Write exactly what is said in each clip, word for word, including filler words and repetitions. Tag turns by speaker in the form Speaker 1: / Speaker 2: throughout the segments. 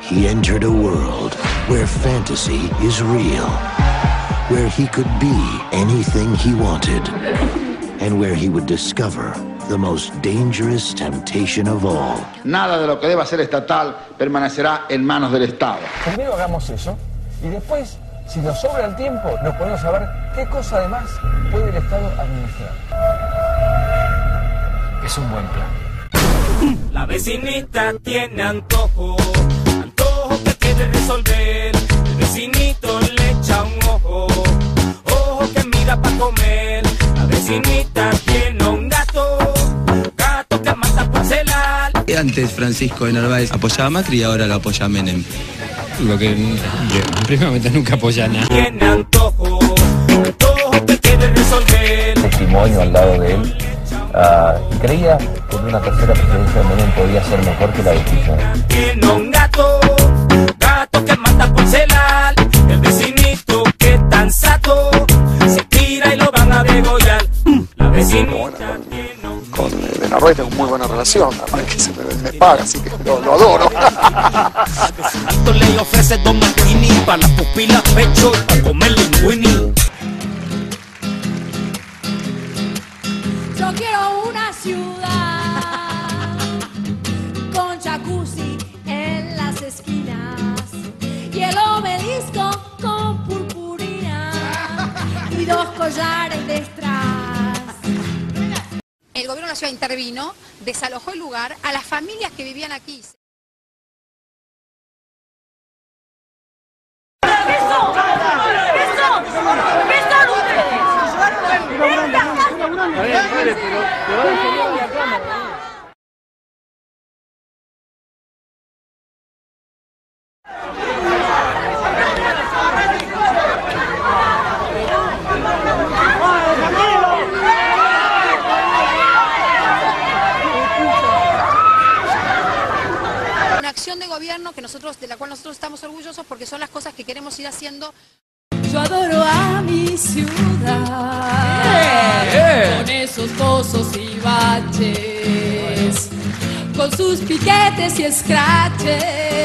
Speaker 1: he entered a world where fantasy is real, where he could be anything he wanted, and where he would discover the most dangerous temptation of all.
Speaker 2: Nada de lo que deba ser estatal permanecerá en manos del Estado.
Speaker 3: Primero hagamos eso y después, si nos sobra el tiempo, nos podemos saber qué cosa además puede el Estado administrar. Es un buen plan.
Speaker 4: La vecinita tiene antojo, antojo que quiere resolver. El vecinito le echa un ojo, ojo que mira pa' comer. La vecinita tiene un gato, gato que mata por celar.
Speaker 5: Antes Francisco de Narváez apoyaba a Macri y ahora lo apoya a Menem.
Speaker 6: Lo que primeramente nunca apoya nada.
Speaker 4: Tiene antojo, antojo que quiere resolver.
Speaker 3: Testimonio al lado de él. Uh, y creía que una tercera presidencia de Menem podía ser mejor que la de Kirchner.
Speaker 4: Tiene un gato, gato que mata por celar. El vecinito que tan sato se tira y lo van a degollar. La vecinita
Speaker 7: bueno, con, con de Narváez tengo muy buena relación, además que se me, me paga, así que lo, lo adoro.
Speaker 4: Alto le ofrece dos martini para las pupilas, pecho y para comer linguini.
Speaker 8: Yo quiero una ciudad con jacuzzi en las esquinas y el obelisco con purpurina y dos collares de strass.
Speaker 9: El gobierno de la ciudad intervino, desalojó el lugar a las familias que vivían aquí.
Speaker 8: ¿Qué son? ¿Qué son? ¿Qué son ustedes?
Speaker 9: Una acción de gobierno que nosotros, de la cual nosotros estamos orgullosos porque son las cosas que queremos ir haciendo.
Speaker 8: Yo adoro a mi ciudad,
Speaker 3: Yeah.
Speaker 8: con esos pozos y baches, con sus piquetes y scratches.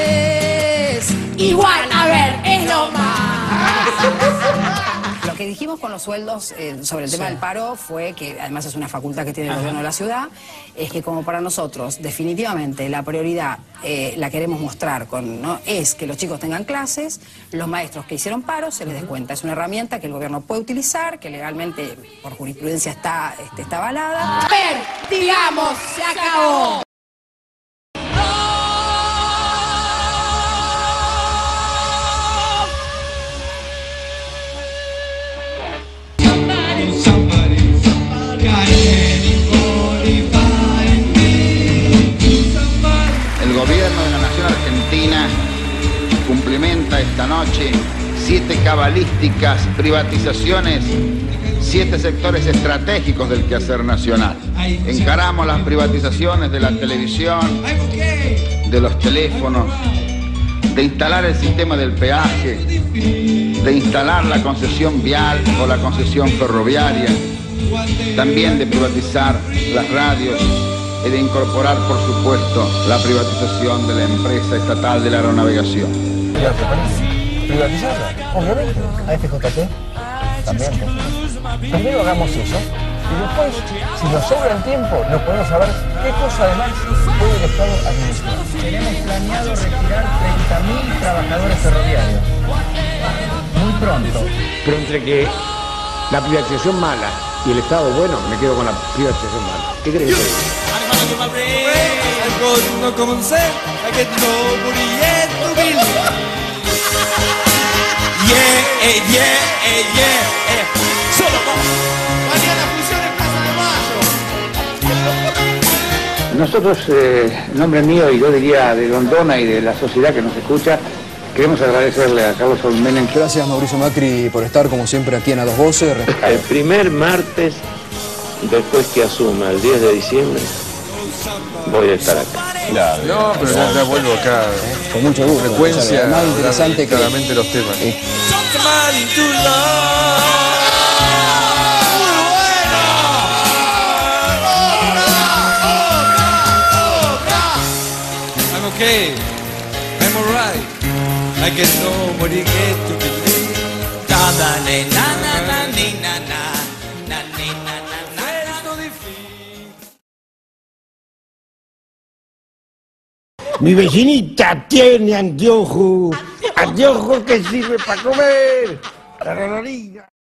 Speaker 8: Igual, a ver, es lo más.
Speaker 10: Lo que dijimos con los sueldos eh, sobre el tema sí. del paro fue que, además es una facultad que tiene el Ajá. gobierno de la ciudad, es que como para nosotros definitivamente la prioridad eh, la queremos mostrar con, ¿no? es que los chicos tengan clases, los maestros que hicieron paro se les descuenta. Es una herramienta que el gobierno puede utilizar, que legalmente por jurisprudencia está, este, está avalada.
Speaker 8: A ver, digamos, se acabó.
Speaker 2: El gobierno de la Nación Argentina cumplimenta esta noche siete cabalísticas privatizaciones, siete sectores estratégicos del quehacer nacional. Encaramos las privatizaciones de la televisión, de los teléfonos, de instalar el sistema del peaje, de instalar la concesión vial o la concesión ferroviaria, también de privatizar las radios y de incorporar, por supuesto, la privatización de la empresa estatal de la aeronavegación.
Speaker 3: ¿Privatizarla? Obviamente. ¿A F J T? También. Primero hagamos eso y después, si nos sobra el tiempo, nos podemos saber qué cosa además puede el Estado administrar.
Speaker 11: Tenemos planeado retirar treinta mil trabajadores ferroviarios. Muy pronto.
Speaker 12: Pero entre que la privatización mala y el Estado bueno, me quedo con la privatización mala. ¿Qué crees que Nosotros, eh, en nombre mío y yo diría de Rondona y de la sociedad que nos escucha, queremos agradecerle a Carlos Saúl Menem.
Speaker 13: Gracias, Mauricio Macri, por estar como siempre aquí en A Dos Voces.
Speaker 14: El primer martes, después que asuma el diez de diciembre, voy a estar acá.
Speaker 15: Claro, no, pero ya, ya vuelvo acá. ¿Eh?
Speaker 13: Con mucho gusto.
Speaker 15: Frecuencia,
Speaker 13: más interesante que
Speaker 15: claramente los temas.
Speaker 13: Eh.
Speaker 4: Okay. I'm alright. I guess nobody get to believe. Da da na na na na na na na na na na. Esto difícil.
Speaker 16: Mi vecinita tiene anteojo, anteojo que sirve para comer.